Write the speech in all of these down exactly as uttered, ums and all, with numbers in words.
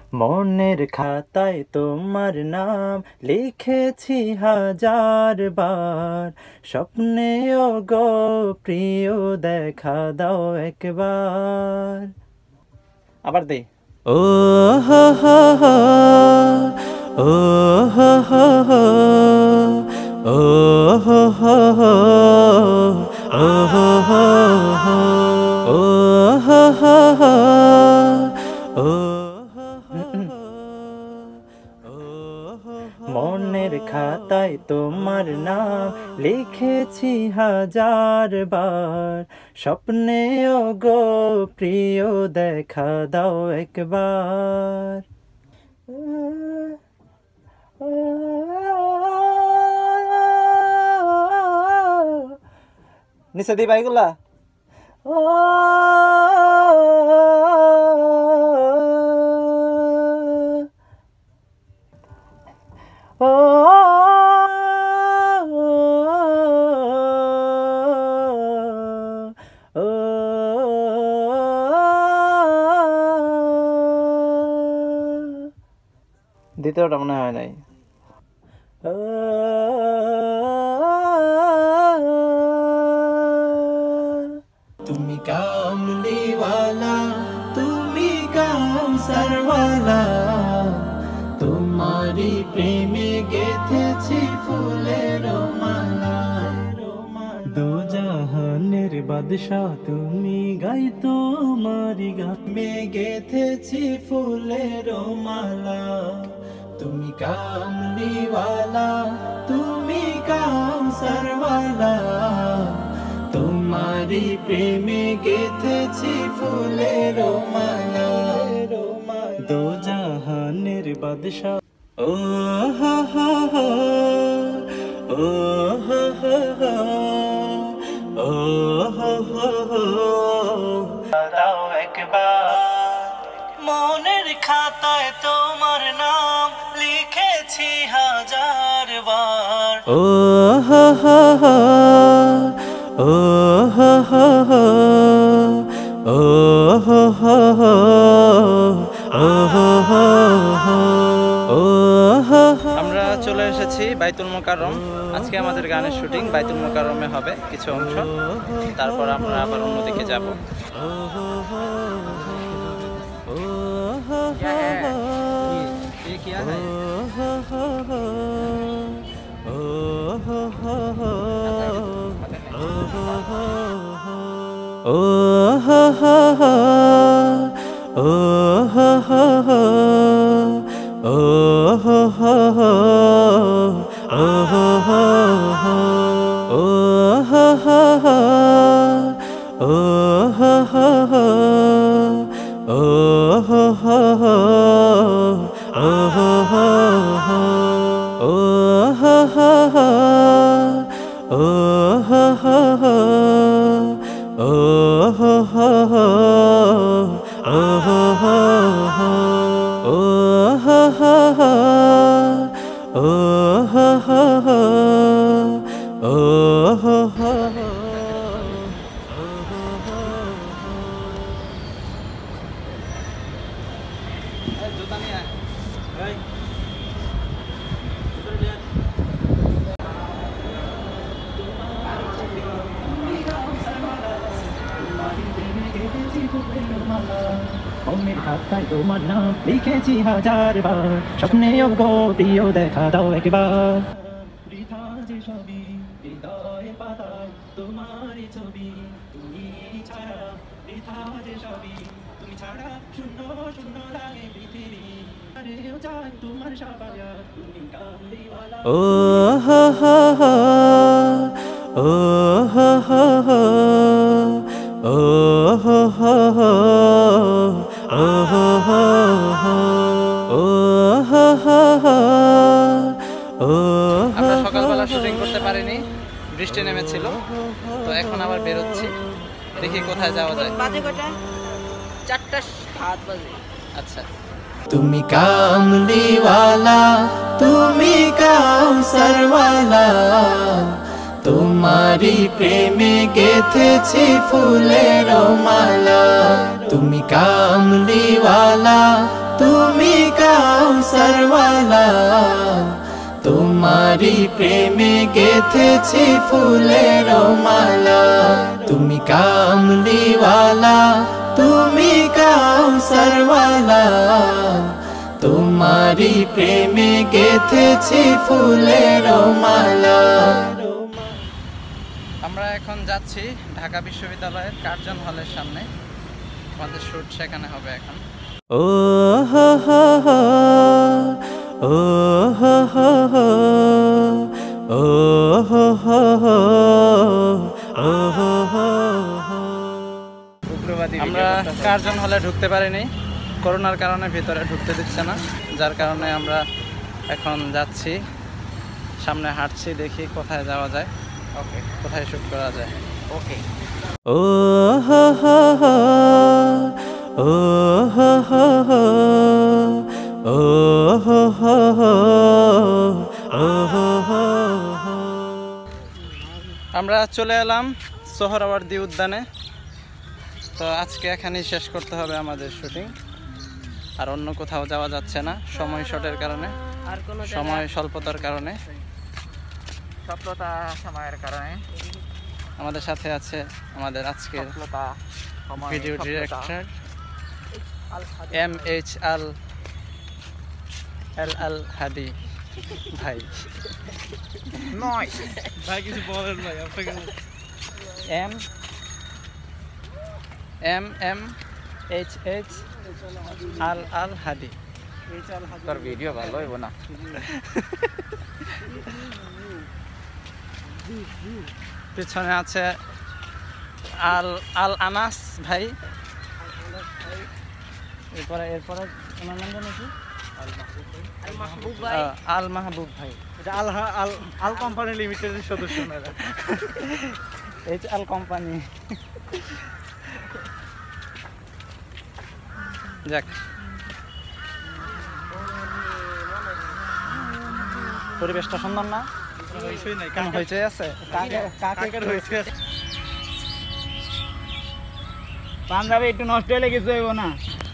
মনের খাতায় তোমার নাম লিখেছি হাজার বার, স্বপ্নেও গো প্রিয় দেখা দাও একবার। আবার দে। ও হো হো হো, ও হো হো হো, ও হো হো হো, ও হো হো হো, ও হো হো হো, ও মনের খাতায় তোমার নাম লিখেছি হাজার বার, স্বপ্নেও গো প্রিয় দেখা দাও একবার। নিচে দিবা এগুলা। ও দ্বিতীয়টা মনে হয় নাই। তুমি কামলিওয়ালা, তুমি কাউসারওয়ালা, তোমারি প্রেমে গেথেছি ফুলের মালা। দু জাহানের বাদশা তুমি, গাই তোমারি গামে গেথেছি ফুলের মালা। তুমি কামলিওয়ালা, তুমি কাউসারওয়ালা, তোমারি প্রেমে গেথেছি ফুলের মালা। দো জাহানের বাদশা, ও হো হো হো, ও হো হো হো, ও হো হো হো, দাও একবার। মনের খাতায় তোমার নাম লিখেছি হাজার বার, ও হো হো হো, ও হো হো হো, ও হো হো হো, ও হো হো হো, ও হো হো। আমরা চলে এসেছি বাইতুল মোকাররম। আজকে আমাদের গানের শুটিং বাইতুল মোকাররমে হবে কিছু অংশ, তারপর আমরা আবার অন্যদিকে যাব। ও হো হো হো, ও হো হো হো, ও হো হো হো, ও হো হো হো, ও হো হো হো, ও হো হো হো, ও হো হো হো, ও হো হো হো, ও হো হো হো, ও হো হো হো, ও হো হো হো, ও হো হো হো, ও হো হো হো, ও হো হো হো, ও হো হো হো। মনের খাতায় তোমার নাম লিখেছি হাজার বার, স্বপ্নেও গো প্রিয় দেখা দাও একবার। বৃথা যে সবই হৃদয়ের পাতায় তোমারই ছবি, তুমি ছাড়া বৃথা যে সবই, তুমি ছাড়া শূন্য শূন্য লাগে পৃথিবী। আরেও চাই তোমার শাফায়াত, তুমি কামলিওয়ালা। ও হো হো হো, ও হো হো হো, ও হো হো হো, ও হো হো হো, ও হো হো হো, ও। আমরা সকালবেলা শুটিং করতে পারিনি, বৃষ্টি নেমেছিল, তো এখন আবার বেরোচ্ছি, দেখি কোথায় যাওয়া যায়। বাজে কটা? চারটা সাত বাজে। আচ্ছা। তুমি কামলিওয়ালা, তুমি কাউসারওয়ালা, তোমারি প্রেমে গেথেছি ফুলের মালা। তুমি কামলিওয়ালা, তুমি কাউসারওয়ালা তোমারি প্রেমে গেথেছি ফুলের মালা তুমি কামলিওয়ালা তুমি কাউসারওয়ালা তোমারি প্রেমে গেথেছি ফুলের মালা। আমরা এখন যাচ্ছি ঢাকা বিশ্ববিদ্যালয়ের কার্জন হলের সামনে, আমাদের শুট সেখানে হবে এখন। ও হো হো হো ও হো হো হো ও হো হো হো ও হো হো হো। আমরা কার্জন হলে ঢুকতে পারিনি, করোনার কারণে ভিতরে ঢুকতে দিচ্ছে না, যার কারণে আমরা এখন যাচ্ছি, সামনে হাঁটছি, দেখি কোথায় যাওয়া যায়, ওকে কোথায় শুট করা যায়। ওকে ও হো হো হো ও হো হো হো ও হো হো হো ও হো হো হো। আমরা চলে এলাম সোহরাওয়ার্দী উদ্যানে। তো আজকে এখানেই শেষ করতে হবে আমাদের শুটিং, আর অন্য কোথাও যাওয়া যাচ্ছে না সময় শর্টের কারণে, আর কোনো সময় স্বল্পতার কারণে, স্বল্পতা সময়ের কারণে। আমাদের সাথে আছে আমাদের আজকের video director M H Al এল আল হাদি ভাই। নয় ভাই কিছু বলেন ভাই আপনাকে। M M M H H Al Al Hadi. তোর ভিডিও ভালো হইব না। পিছনে আছে আল আল আনাস ভাই। এরপরে এরপরে ওনার নাম জানো কি? আল মাহবুব ভাই। এটা আল আল আল কোম্পানি লিমিটেডের সদস্য না, এইচ আল কোম্পানি। যাক, পরিবেশটা সুন্দর না? কেন হয়েছে আছে পাঞ্জাবে একটু নষ্ট হলে কিছু হইব না।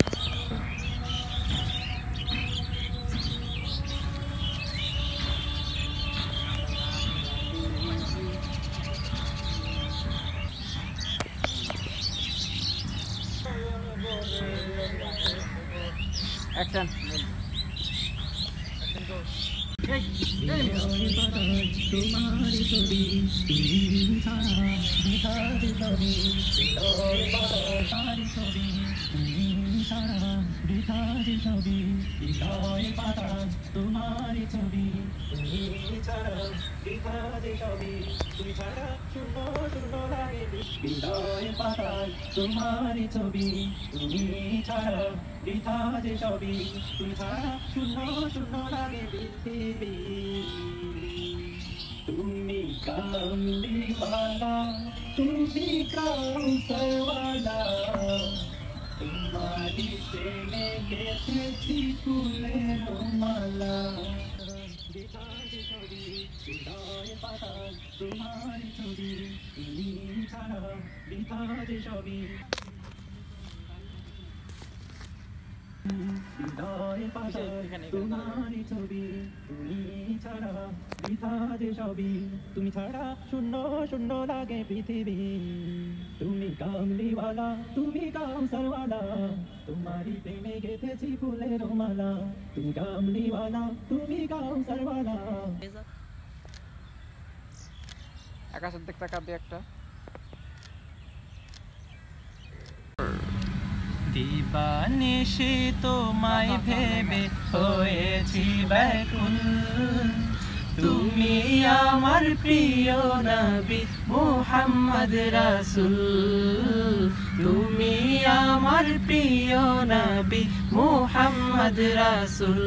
অ্যাকশন। तुम्हारी छवि तुम्ही छाया दिखाते छवि तुम्हारी छवि तुम्ही छाया दिखाते छवि हृदय पाता तुम्हारी छवि तुम्ही छाया दिखाते छवि তুমি ছাড়া শূন্য শূন্য লাগে হৃদয় পাতা তোমারি ছবি তুমি ছাড়া বৃথা যে ছবি তুমি ছাড়া শূন্য শূন্য লাগে পৃথিবী তুমি কামলিওয়ালা তুমি কাউসারওয়ালা তোমারি প্রেমে গেথেছি ফুলের মালা বৃথা যে ছবি হৃদয় পাতা তোমারি ছবি তুমি ছাড়া বৃথা যে ছবি হৃদয় পাতা তোমারি ছবি তুমি ছাড়া বৃথা যে ছবি তুমি ছাড়া শূন্য শূন্য লাগে পৃথিবী তুমি কামলিওয়ালা তুমি কাউসারওয়ালা তোমারি প্রেমে গেথেছি ফুলের মালা তুমি কামলিওয়ালা তুমি কাউসারওয়ালা। আকাশের দিক তাকা দিয়ে একটা দিবানিশি তোমায় ভেবে হয়েছি ব্যাকুল তুমি আমার প্রিয় নবী মুহাম্মদ রাসূল তুমি আমার প্রিয় নবী মুহাম্মদ রাসূল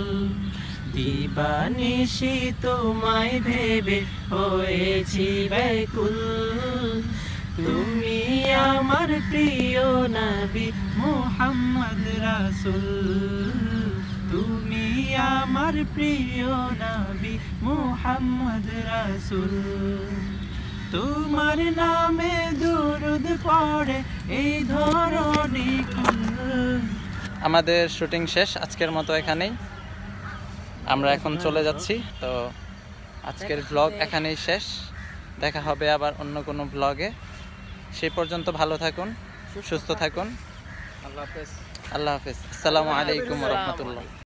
দিবানিশি তোমায় ভেবে হয়েছি ব্যাকুল তুমি আমার প্রিয় নবী মুহাম্মদ রাসূল তুমি আমার প্রিয় নবী মুহাম্মদ রাসূল তোমার নামে দুরূদ পড়ে এই ধরণী কুল আমাদের শুটিং শেষ আজকের মতো এখানেই। আমরা এখন চলে যাচ্ছি। তো আজকের ব্লগ এখানেই শেষ। দেখা হবে আবার অন্য কোনো ব্লগে। সেই পর্যন্ত ভালো থাকুন, সুস্থ থাকুন। আল্লাহ হাফেজ। আল্লাহ হাফেজ। আসসালামু আলাইকুম ওয়া রাহমাতুল্লাহ।